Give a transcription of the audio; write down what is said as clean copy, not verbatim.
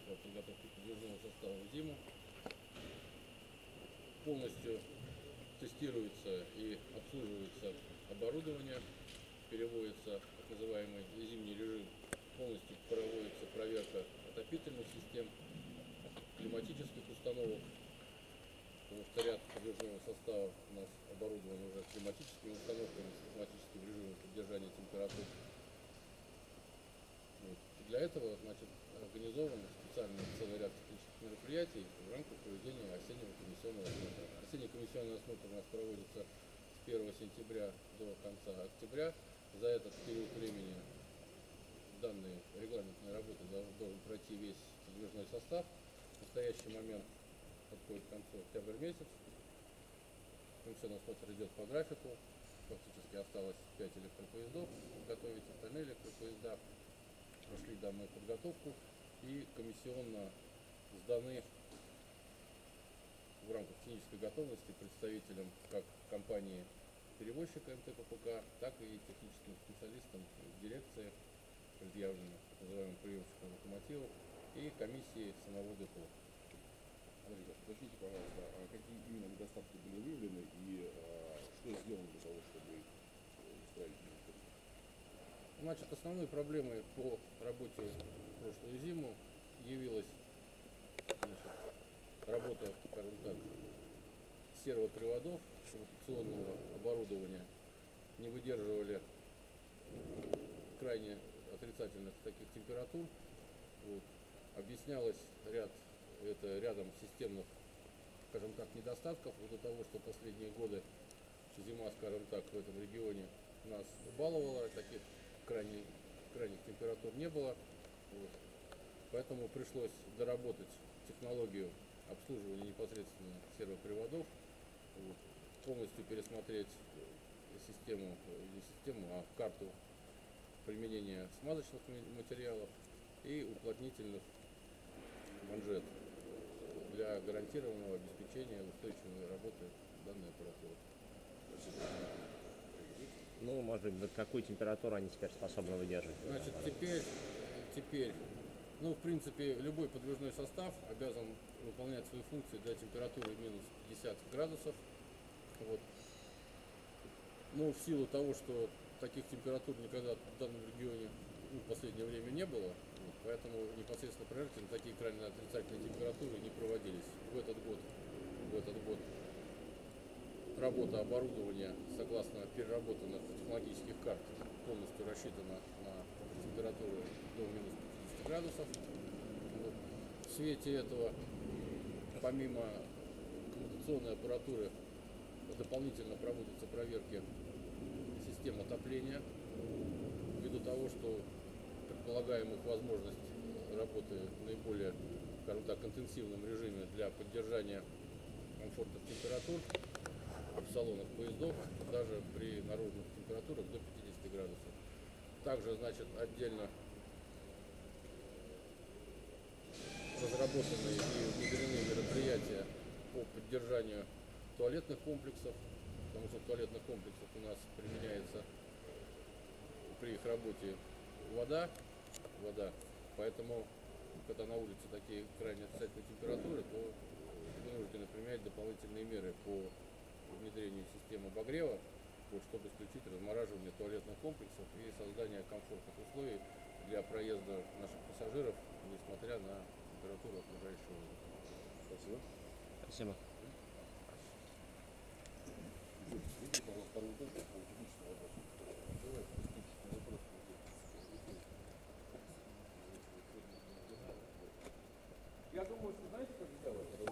по подготовке подвижного состава в зиму. Полностью тестируется и обслуживается оборудование, переводится так называемый зимний режим, полностью проводится проверка отопительных систем, климатических установок, потому что ряд подвижного состава у нас оборудован уже климатическими установками с автоматическим режимом поддержания температур. Вот. Для этого, значит, организован специальный целый ряд технических мероприятий в рамках проведения осеннего комиссионного осмотра. Осенний комиссионный осмотр у нас проводится с 1 сентября до конца октября. За этот период времени данные регламентные работы должен пройти весь подвижной состав. В настоящий момент подходит к концу октябрь месяц. Комиссионный осмотр идет по графику. Фактически осталось 5 электропоездов подготовить, остальные электропоезда прошли данную подготовку и комиссионно сданы в рамках технической готовности представителям как компании перевозчика МТ-ППК, так и техническим специалистам дирекции, предъявленных так называемым приемщиком локомотивов и комиссии самого депо. Андрей, уточните, пожалуйста, какие именно недостатки были выявлены и что сделано для того, чтобы исправить недостатки? Значит, основной проблемой по работе в прошлую зиму явилась, значит, работа, скажем так, сервоприводов эксплуатационного оборудования, не выдерживали крайне отрицательных таких температур. Вот. Объяснялось рядом системных, скажем так, недостатков из-за того, что последние годы зима, скажем так, в этом регионе нас баловала, таких крайних температур не было. Вот. Поэтому пришлось доработать технологию обслуживания непосредственно сервоприводов, вот. Полностью пересмотреть карту применения смазочных материалов и уплотнительных манжет для гарантированного обеспечения устойчивой работы данной аппаратуры. Ну, может быть, какую температуру они теперь способны выдерживать? Значит, теперь, в принципе, любой подвижной состав обязан выполнять свои функции до температуры минус 50 градусов. Вот. Но в силу того, что таких температур никогда в данном регионе в последнее время не было, вот, поэтому непосредственно проверки на такие крайне отрицательные температуры не проводились. В этот год работа оборудования, согласно переработанных технологических карт, полностью рассчитана на температуру до минус 50 градусов. Вот. В свете этого, помимо коммутационной аппаратуры, дополнительно проводятся проверки систем отопления, ввиду того, что предполагаемых возможность работы в наиболее, скажем так, интенсивном режиме для поддержания комфортных температур в салонах поездов, даже при наружных температурах до 50 градусов. Также, значит, отдельно разработаны и внедрены мероприятия по поддержанию туалетных комплексов, потому что в туалетных комплексах у нас применяется при их работе вода, поэтому когда на улице такие крайне отрицательные температуры, то вынуждены применять дополнительные меры по внедрению системы обогрева, чтобы исключить размораживание туалетных комплексов и создание комфортных условий для проезда наших пассажиров, несмотря на температуру окружающего воздуха. Спасибо. Спасибо. Второй вопрос, технический вопрос. Я думаю, что знаете, как сделать?